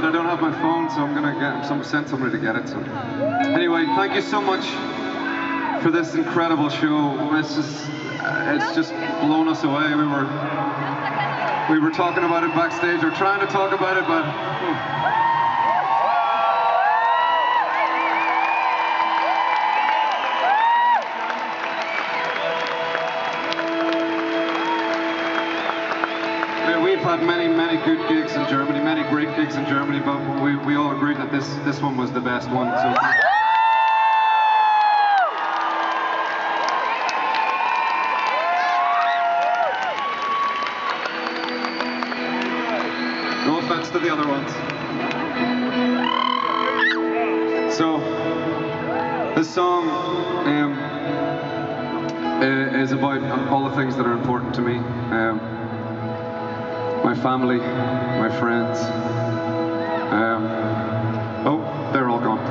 but I don't have my phone, so I'm gonna send somebody to get it. So anyway, thank you so much for this incredible show. It's just blown us away. We were talking about it backstage, or trying to talk about it, but we've had many good gigs in Germany, many great gigs in Germany, but we all agreed that this one was the best one. So. No offense to the other ones. So, this song is about all the things that are important to me. My family, my friends. Oh, they're all gone.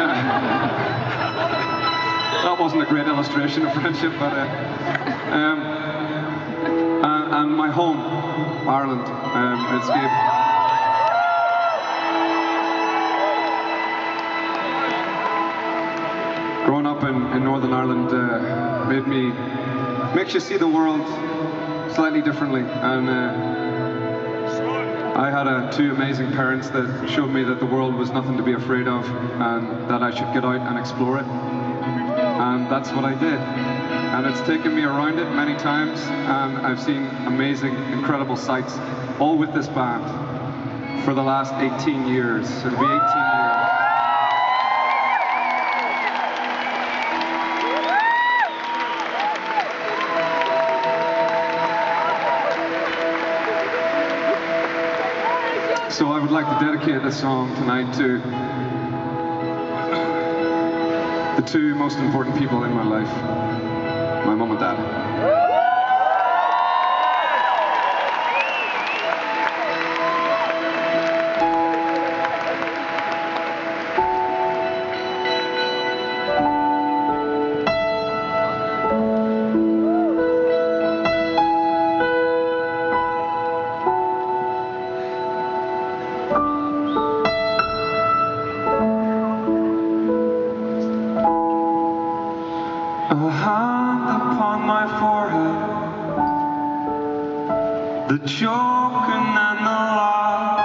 That wasn't a great illustration of friendship, but and my home, Ireland. Growing up in Northern Ireland makes you see the world slightly differently, and I had two amazing parents that showed me that the world was nothing to be afraid of, and that I should get out and explore it, and that's what I did. And it's taken me around it many times, and I've seen amazing, incredible sights, all with this band, for the last 18 years. It'll be 18 years. So I would like to dedicate this song tonight to the two most important people in my life, my mom and dad. A hand upon my forehead, the joking and the lie,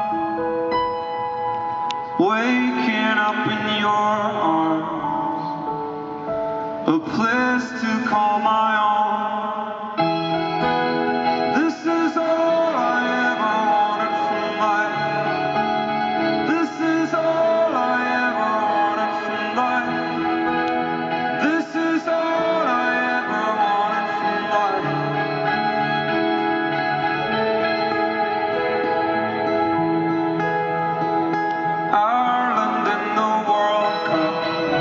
waking up in your arms, a place to call my own. This is all I ever wanted from life. This is all I ever wanted from life. This is all I ever wanted from life. Ireland in the World Cup,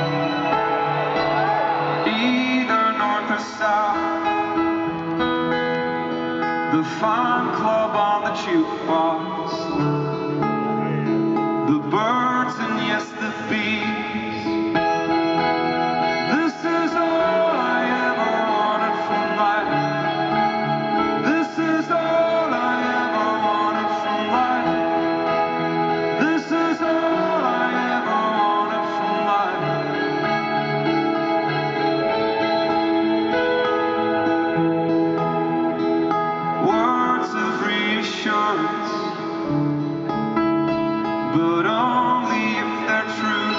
either north or south. The fan club on the jukebox, the birds and yes, the bees. This is all I ever wanted from life. This is all I ever wanted from life. This is all I ever wanted from life. Words of reassurance, but only if they're true.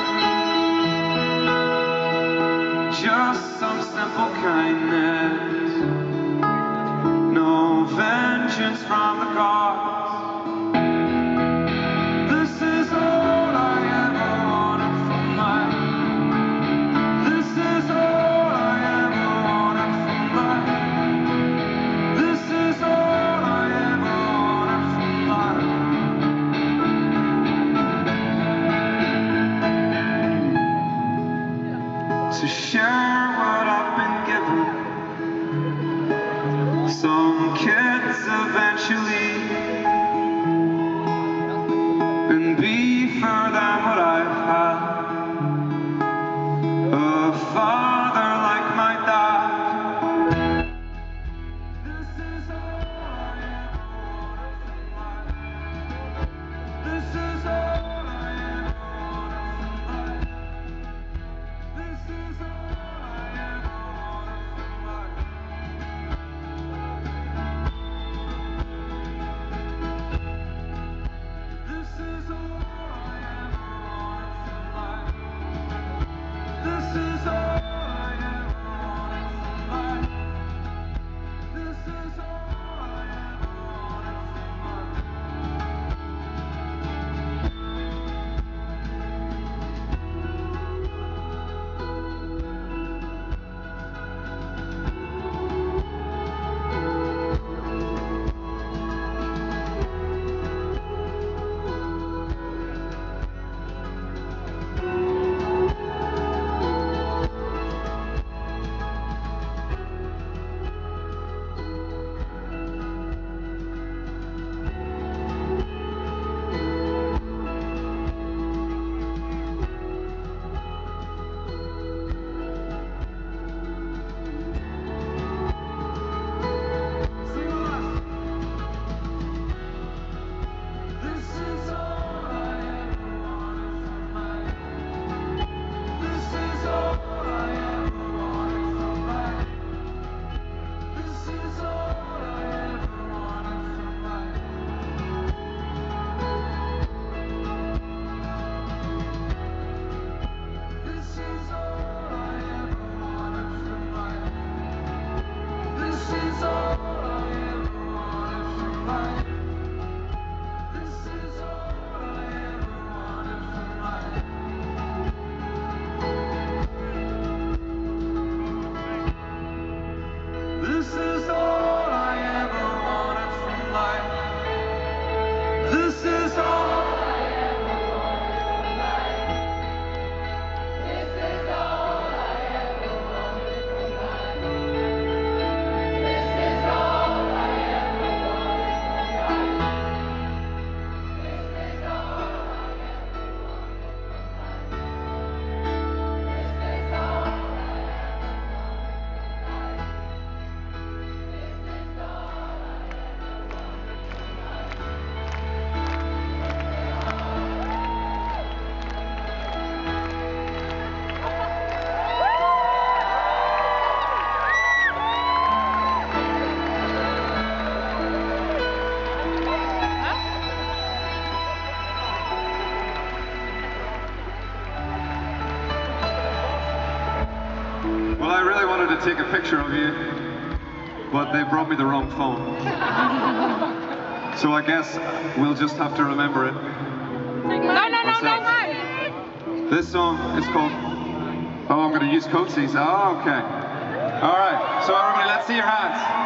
Just some simple kindness, no vengeance from the gods. This is all I ever wanted from life. This is all I ever wanted from life. This is all I ever wanted from life. To share what I've been given. Some kids eventually, and be for them what I've had. A father like my dad. This is all I ever wanted from life. This is all Well, I really wanted to take a picture of you, but they brought me the wrong phone. So I guess we'll just have to remember it. No. This song is called, oh, I'm going to use coatsies. Oh, okay. All right, so everybody, let's see your hands.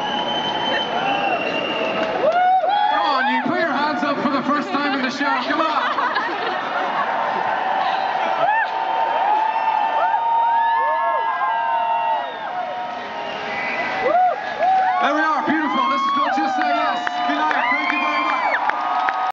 First time in the show, come on!